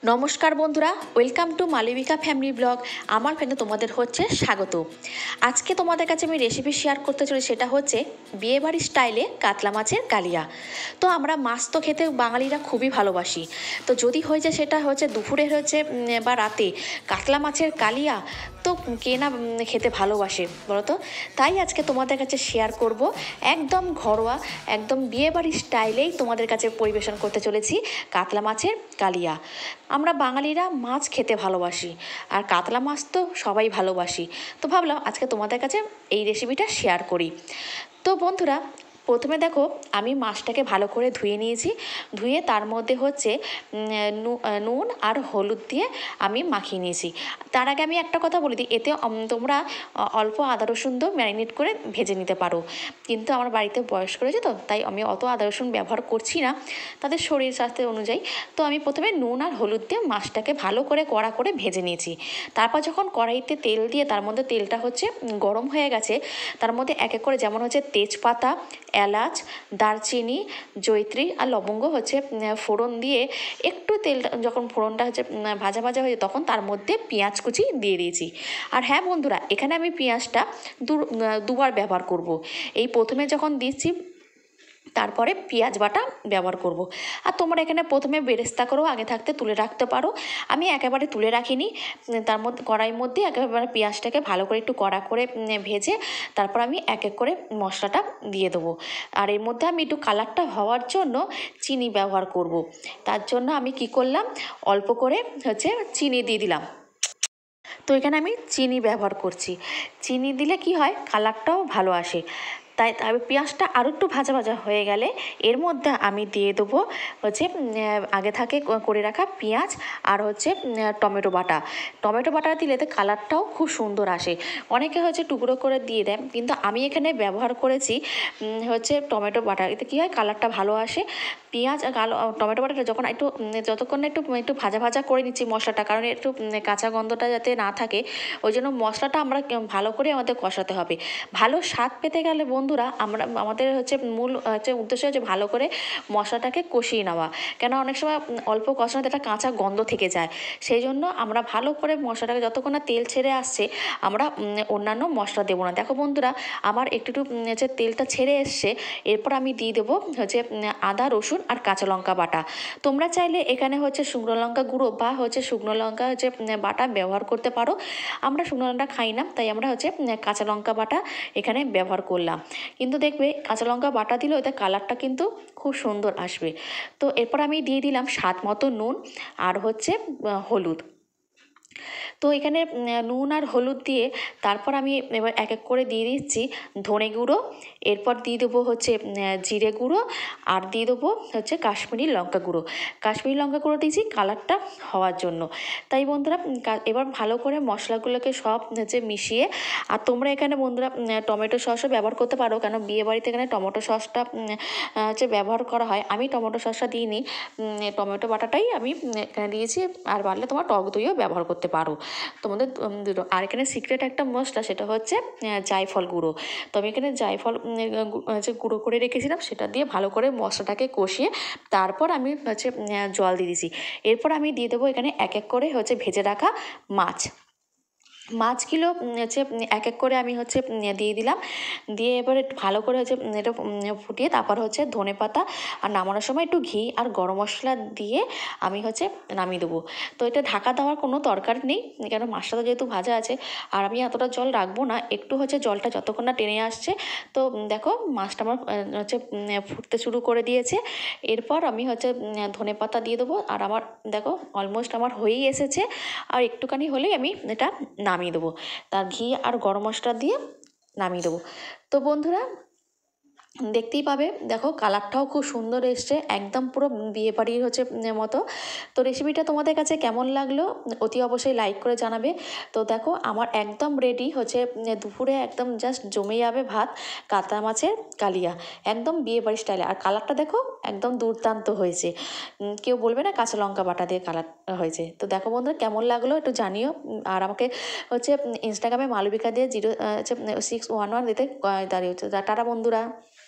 নমস্কার বন্ধুরা, welcome to Malabika family blog. আমার ফ্রেন্ডে তোমাদের হচ্ছে স্বাগত। আজকে তোমাদের কাছে আমি রেসিপি শেয়ার করতে চলি, সেটা হচ্ছে বিয়েবাড়ির স্টাইলে কাতলা মাছের কালিয়া। তো আমরা মাছ তো খেতে বাঙালিরা খুবই ভালোবাসি। তো যদি হয়ে যায় সেটা হচ্ছে দুপুরে হচ্ছে বা রাতে কাতলা মাছের কালিয়া, তো কে না খেতে ভালোবাসে বলো তো। তাই আজকে তোমাদের কাছে শেয়ার করব একদম ঘরোয়া, একদম বিয়েবাড়ির স্টাইলেই তোমাদের কাছে পরিবেশন করতে চলেছি কাতলা মাছের কালিয়া। আমরা বাঙালিরা মাছ খেতে ভালোবাসি, আর কাতলা মাছ তো সবাই ভালোবাসি। তো ভাবলাম আজকে তোমাদের কাছে এই রেসিপিটা শেয়ার করি। তো বন্ধুরা, প্রথমে দেখো আমি মাছটাকে ভালো করে ধুয়ে নিয়েছি। ধুয়ে তার মধ্যে হচ্ছে নুন আর হলুদ দিয়ে আমি মাখিয়ে নিয়েছি। তার আগে আমি একটা কথা বলে দিই, এতে তোমরা অল্প আদা রসুন দিয়েও ম্যারিনেট করে ভেজে নিতে পারো। কিন্তু আমার বাড়িতে বয়স্ক রয়েছে, তো তাই আমি অত আদা রসুন ব্যবহার করছি না তাদের শরীর স্বাস্থ্য অনুযায়ী। তো আমি প্রথমে নুন আর হলুদ দিয়ে মাছটাকে ভালো করে কড়া করে ভেজে নিয়েছি। তারপর যখন কড়াইতে তেল দিয়ে তার মধ্যে তেলটা হচ্ছে গরম হয়ে গেছে, তার মধ্যে এক এক করে যেমন হচ্ছে তেজপাতা, এলাচ, দারচিনি, জয়িত্রী আর লবঙ্গ হচ্ছে ফোড়ন দিয়ে একটু তেলটা যখন ফোড়নটা হচ্ছে ভাজা ভাজা হয়ে যায়, তখন তার মধ্যে পেঁয়াজ কুচি দিয়ে দিয়েছি। আর হ্যাঁ বন্ধুরা, এখানে আমি পেঁয়াজটা দুবার ব্যবহার করব। এই প্রথমে যখন দিচ্ছি তারপরে পেঁয়াজ বাটা ব্যবহার করব। আর তোমরা এখানে প্রথমে বেরেস্তা করেও আগে থাকতে তুলে রাখতে পারো। আমি একেবারে তুলে রাখিনি। তার মধ্যে কড়াইয়ের মধ্যে একেবারে পেঁয়াজটাকে ভালো করে একটু কড়া করে ভেজে তারপর আমি এক এক করে মশলাটা দিয়ে দেবো। আর এর মধ্যে আমি একটু কালারটা হওয়ার জন্য চিনি ব্যবহার করব। তার জন্য আমি কি করলাম, অল্প করে হচ্ছে চিনি দিয়ে দিলাম। তো এখানে আমি চিনি ব্যবহার করছি। চিনি দিলে কি হয়, কালারটাও ভালো আসে। তাই পেঁয়াজটা আরও একটু ভাজা ভাজা হয়ে গেলে এর মধ্যে আমি দিয়ে দেবো হচ্ছে আগে থাকে করে রাখা পেঁয়াজ আর হচ্ছে টমেটো বাটা। টমেটো বাটা দিলে তো কালারটাও খুব সুন্দর আসে। অনেকে হচ্ছে টুকরো করে দিয়ে দেয়, কিন্তু আমি এখানে ব্যবহার করেছি হচ্ছে টমেটো বাটা। এতে কী হয়, কালারটা ভালো আসে। পেঁয়াজ আর টমেটো বাটাটা যখন একটু যতক্ষণ না একটু ভাজা ভাজা করে নিচ্ছি মশলাটা, কারণ একটু কাঁচা গন্ধটা যাতে না থাকে, ওই জন্য মশলাটা আমরা ভালো করে আমাদের কষাতে হবে। ভালো স্বাদ পেতে গেলে বন্ধুরা আমাদের হচ্ছে মূল হচ্ছে উদ্দেশ্য হচ্ছে ভালো করে মশলাটাকে কষিয়ে নেওয়া। কেন অনেক সময় অল্প কষানোতে একটা কাঁচা গন্ধ থেকে যায়। সেই জন্য আমরা ভালো করে মশলাটাকে যতক্ষণ না তেল ছেড়ে আসছে আমরা অন্যান্য মশলা দেবো না। দেখো বন্ধুরা, আমার একটু হচ্ছে তেলটা ছেড়ে এসছে। এরপর আমি দিয়ে দেবো হচ্ছে আদা রসুন আর কাঁচা লঙ্কা বাটা। তোমরা চাইলে এখানে হচ্ছে শুকনো লঙ্কা গুঁড়ো বা হচ্ছে শুকনো লঙ্কা হচ্ছে বাটা ব্যবহার করতে পারো। আমরা শুকনো লঙ্কা খাই না, তাই আমরা হচ্ছে কাঁচা লঙ্কা বাটা এখানে ব্যবহার করলাম। কিন্তু দেখবে কাঁচা লঙ্কা বাটা দিলেও এতে কালারটা কিন্তু খুব সুন্দর আসবে। তো এরপর আমি দিয়ে দিলাম স্বাদ মতো নুন আর হচ্ছে হলুদ। তো এখানে নুন আর হলুদ দিয়ে তারপর আমি এবার এক এক করে দিয়ে দিচ্ছি ধনে গুঁড়ো। এরপর দিয়ে দেবো হচ্ছে জিরে গুঁড়ো, আর দিয়ে দেবো হচ্ছে কাশ্মীরি লঙ্কা গুঁড়ো। কাশ্মীরি লঙ্কা গুঁড়ো দিয়েছি কালারটা হওয়ার জন্য। তাই বন্ধুরা, এবার ভালো করে মশলাগুলোকে সব হচ্ছে মিশিয়ে, আর তোমরা এখানে বন্ধুরা টমেটো সসও ব্যবহার করতে পারো, কেন বিয়েবাড়িতে এখানে টমেটো সসটা হচ্ছে ব্যবহার করা হয়। আমি টমেটো সসটা দিইনি, টমেটো বাটাটাই আমি এখানে দিয়েছি। আর পারলে তোমার টক দইও ব্যবহার করতে পারো তোমাদের দুটো। আর এখানে সিক্রেট একটা মশলা, সেটা হচ্ছে জায়ফল গুঁড়ো। তো আমি এখানে জায়ফল হচ্ছে গুঁড়ো করে রেখেছিলাম, সেটা দিয়ে ভালো করে মশলাটাকে কষিয়ে তারপর আমি হচ্ছে জল দিয়ে দিয়েছি। এরপর আমি দিয়ে দেবো এখানে এক এক করে হচ্ছে ভেজে রাখা মাছগুলো হচ্ছে এক এক করে আমি হচ্ছে দিয়ে দিলাম। দিয়ে এবার একটু ভালো করে হচ্ছে এটা ফুটিয়ে তারপর হচ্ছে ধনেপাতা আর নামানোর সময় একটু ঘি আর গরম মশলা দিয়ে আমি হচ্ছে নামিয়ে দেবো। তো এটা ঢাকা দেওয়ার কোনো দরকার নেই, কেন মাছটা তো যেহেতু ভাজা আছে। আর আমি এতটা জল রাখবো না, একটু হচ্ছে জলটা যতক্ষণ না টেনে আসছে। তো দেখো মাছটা আমার হচ্ছে ফুটতে শুরু করে দিয়েছে। এরপর আমি হচ্ছে ধনেপাতা দিয়ে দেবো। আর আমার দেখো অলমোস্ট আমার হয়েই এসেছে, আর একটুখানি হলেই আমি এটা নামিয়ে দেবো। তার ঘি আর গরম মশলা দিয়ে নামিয়ে দেবো। তো বন্ধুরা দেখতেই পাবে, দেখো কালারটাও খুব সুন্দর এসছে, একদম পুরো বিয়েবাড়ির হচ্ছে মতো। তো রেসিপিটা তোমাদের কাছে কেমন লাগলো অতি অবশ্যই লাইক করে জানাবে। তো দেখো আমার একদম রেডি হচ্ছে, দুপুরে একদম জাস্ট জমে যাবে ভাত কাতলা মাছের কালিয়া, একদম বিয়েবাড়ির স্টাইলে। আর কালারটা দেখো একদম দুর্দান্ত হয়েছে। কেউ বলবে না কাঁচা লঙ্কা বাটা দিয়ে কালার হয়েছে। তো দেখো বন্ধুরা কেমন লাগলো একটু জানিও। আর আমাকে হচ্ছে ইনস্টাগ্রামে মালবিকা দিয়ে 0611 দিতে দাঁড়িয়ে হচ্ছে। টাটা বন্ধুরা।